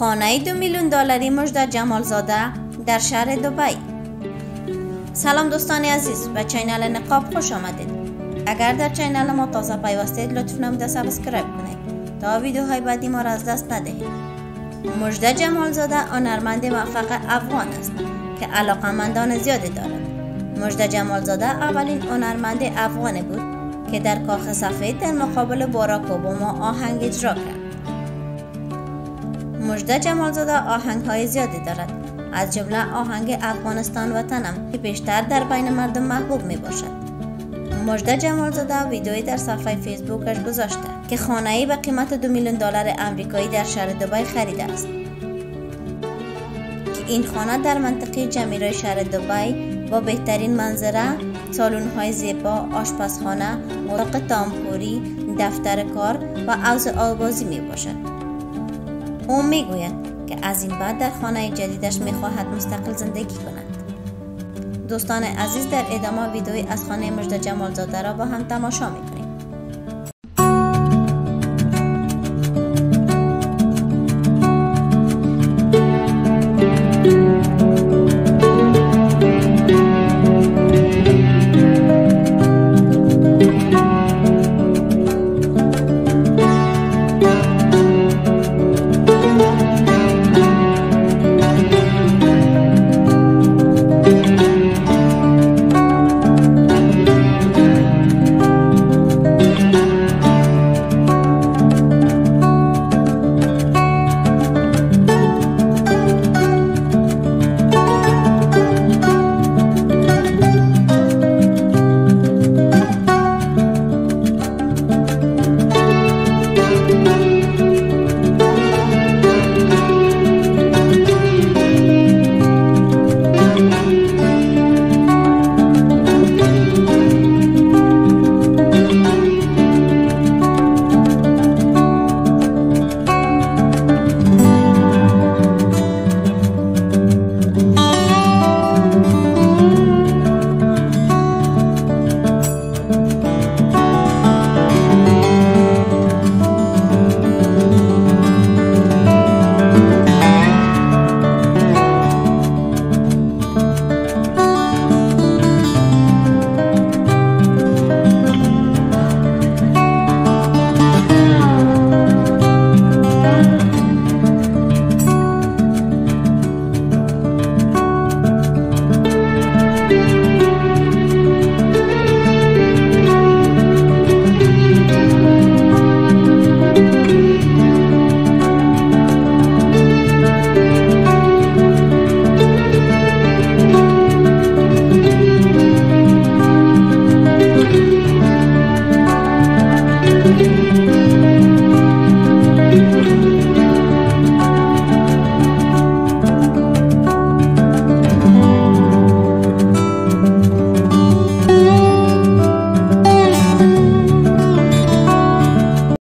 خانه 2 میلیون دلاری مژده جمالزاده در شهر دبی. سلام دوستان عزیز و چینل نقاب خوش آمدید. اگر در چینل ما تازه پیوستید لطف نموده سابسکرایب کنید تا ویدیوهای بعدی ما را از دست ندهید. مژده جمالزاده هنرمند موفق افغان است که علاقمندان زیادی دارد. مژده جمالزاده اولین هنرمند افغان بود که در کاخ سفید در مقابل باراک اوباما آهنگ اجرا کرد. مژده جمالزاده آهنگ‌های زیادی دارد، از جمله آهنگ افغانستان وطنم که بیشتر در بین مردم محبوب می باشد. مژده جمالزاده ویدیویی در صفحه فیسبوکش گذاشته که خانه‌ای به قیمت 2 میلیون دلار آمریکایی در شهر دبی خریده است که این خانه در منطقه جمیرای شهر دبی با بهترین منظره، سالن‌های زیبا، آشپزخانه، اتاق تامپوری، دفتر کار و حوض آبازی می باشد. او می گوید که از این بعد در خانه جدیدش می خواهد مستقل زندگی کند. دوستان عزیز، در ادامه ویدیویی از خانه مژده جمالزاده را با هم تماشا می کنید.